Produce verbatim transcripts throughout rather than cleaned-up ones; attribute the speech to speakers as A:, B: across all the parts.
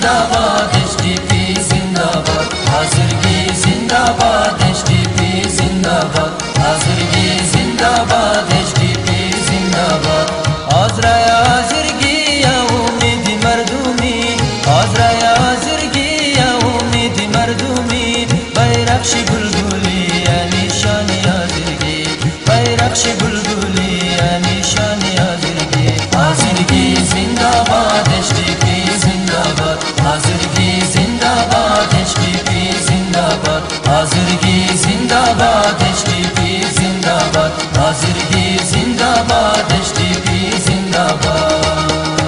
A: जिंदाबाद एचडीपी जिंदाबाद हाजिरगी जिंदाबाद एचडीपी जिंदाबाद हाजिरगी जिंदाबाद एचडीपी जिंदाबाद आजराय हाजिरगी या उम्मीद मर्दूमी आजराय हाजिरगी या उम्मीद मर्दूमी बैरक्श बुलबुली या निशानी हाजिरगी बैरक्श बुलबुली या निशानी हाजिरगी हाजिरगी जिंदाबाद एचडीपी जिंदाबाद हाजिरगी जिंदाबाद एचडीपी जिंदाबाद हाजिरगी जिंदाबाद एचडीपी जिंदाबाद हाजिरगी जिंदाबाद एचडीपी जिंदाबाद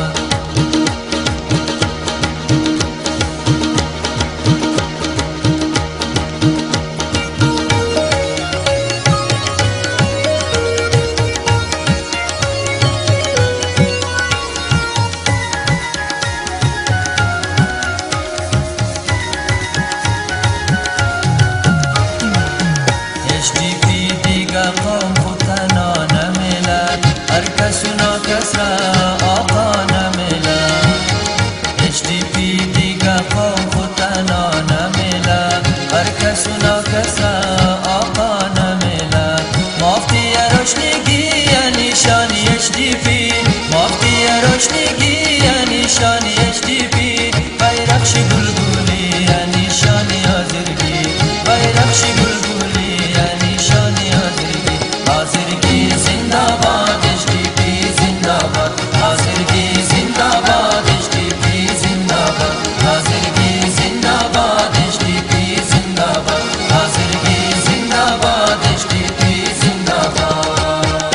A: قوم خودنا نمیلد هر کسونا کس را آقا نمیلد اچدیپی دیگه قوم خودنا نمیلد هر کسونا کس را آقا نمیلد مافتی روشنگی یا نشانی اچدیپی مافتی روشنگی یا نشانی اچدیپی بیرقش بلبلی یا نشانی حاضرگی بیرقش بلبلی یا نشانی हाजिरगी जिंदाबाद एचडीपी जिंदाबाद हाजिरगी जिंदाबाद एचडीपी जिंदाबाद हाजिरगी जिंदाबाद एचडीपी जिंदाबाद हाजिरगी जिंदाबाद एचडीपी जिंदाबाद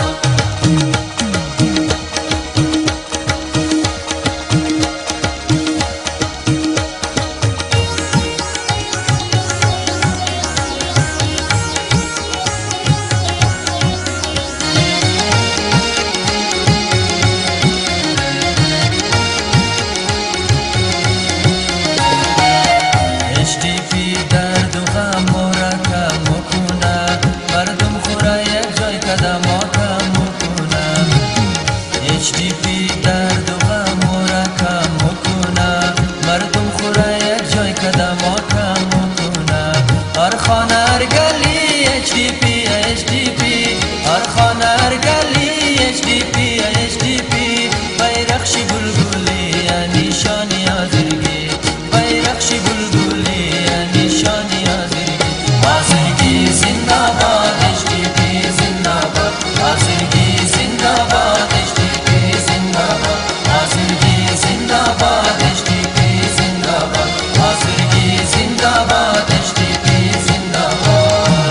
A: اچدیپی درد و غم را کم میکنه مردم خورا یک جای قدم کم میکنه اچدیپی درد و غم را کم میکنه مردم خورا یک جای قدم کم میکنه هر خانه هر گلی اچدیپی اچدیپی هر خانه هر گلی اچدیپی اچدیپی بیرقش بلبلی یا نشانی حاضرگی بیرقش بلبلی हाजिरगी जिंदाबाद एचडीपी जिंदाबाद हाजिरगी जिंदाबाद एचडीपी जिंदाबाद हाजिरगी जिंदाबाद एचडीपी जिंदाबाद हाजिरगी जिंदाबाद एचडीपी जिंदाबाद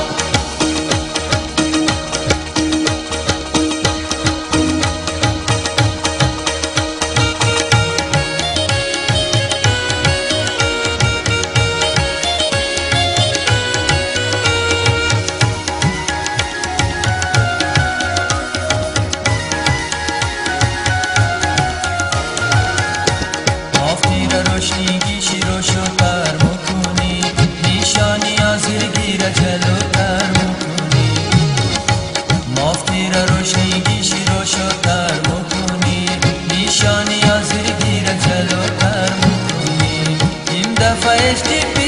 A: روشنیگی شیروشتر میکنی نشانی حاضرگی را جلوتر میکنی مافتی را روشنیگی شیروشتر میکنی نشانی حاضرگی را جلوتر میکنی این دفعه اچدیپی